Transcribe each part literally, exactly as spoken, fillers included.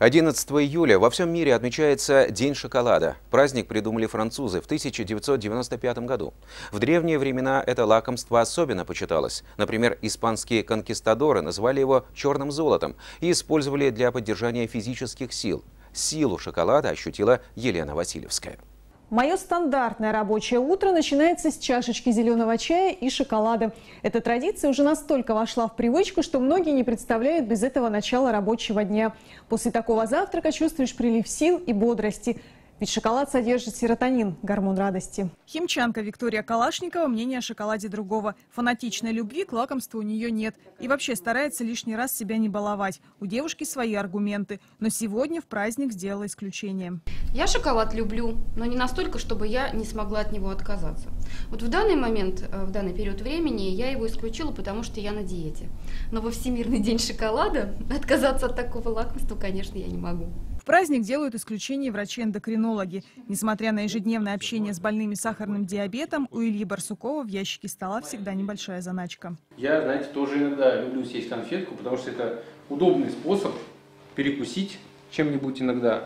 одиннадцатого июля во всем мире отмечается День шоколада. Праздник придумали французы в тысяча девятьсот девяносто пятом году. В древние времена это лакомство особенно почиталось. Например, испанские конкистадоры назвали его черным золотом и использовали для поддержания физических сил. Силу шоколада ощутила Елена Васильевская. Мое стандартное рабочее утро начинается с чашечки зеленого чая и шоколада. Эта традиция уже настолько вошла в привычку, что многие не представляют без этого начала рабочего дня. После такого завтрака чувствуешь прилив сил и бодрости. Ведь шоколад содержит серотонин, гормон радости. Химчанка Виктория Калашникова мнение о шоколаде другого. Фанатичной любви к лакомству у нее нет. И вообще старается лишний раз себя не баловать. У девушки свои аргументы. Но сегодня в праздник сделала исключение. Я шоколад люблю, но не настолько, чтобы я не смогла от него отказаться. Вот в данный момент, в данный период времени я его исключила, потому что я на диете. Но во Всемирный день шоколада отказаться от такого лакомства, конечно, я не могу. В праздник делают исключение врачи-эндокринологи. Несмотря на ежедневное общение с больными сахарным диабетом, у Ильи Барсукова в ящике стола всегда небольшая заначка. Я, знаете, тоже иногда люблю съесть конфетку, потому что это удобный способ перекусить чем-нибудь иногда.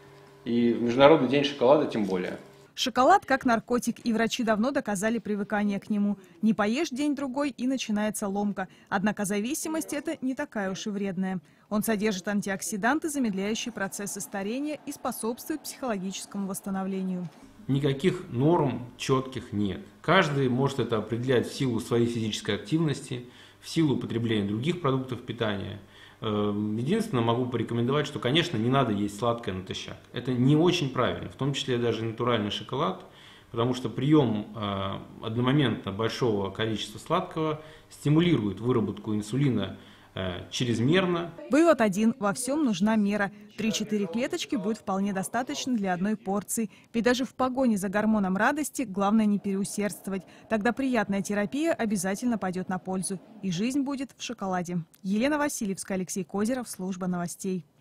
И в Международный день шоколада тем более. Шоколад как наркотик, и врачи давно доказали привыкание к нему. Не поешь день-другой, и начинается ломка. Однако зависимость это не такая уж и вредная. Он содержит антиоксиданты, замедляющие процессы старения и способствует психологическому восстановлению. Никаких норм четких нет. Каждый может это определять в силу своей физической активности, в силу употребления других продуктов питания. Единственное, могу порекомендовать, что, конечно, не надо есть сладкое натощак. Это не очень правильно, в том числе даже натуральный шоколад, потому что прием одномоментно большого количества сладкого стимулирует выработку инсулина чрезмерно. Вывод один. Во всем нужна мера. три-четыре клеточки будет вполне достаточно для одной порции. Ведь даже в погоне за гормоном радости главное не переусердствовать. Тогда приятная терапия обязательно пойдет на пользу. И жизнь будет в шоколаде. Елена Васильевская, Алексей Козеров, служба новостей.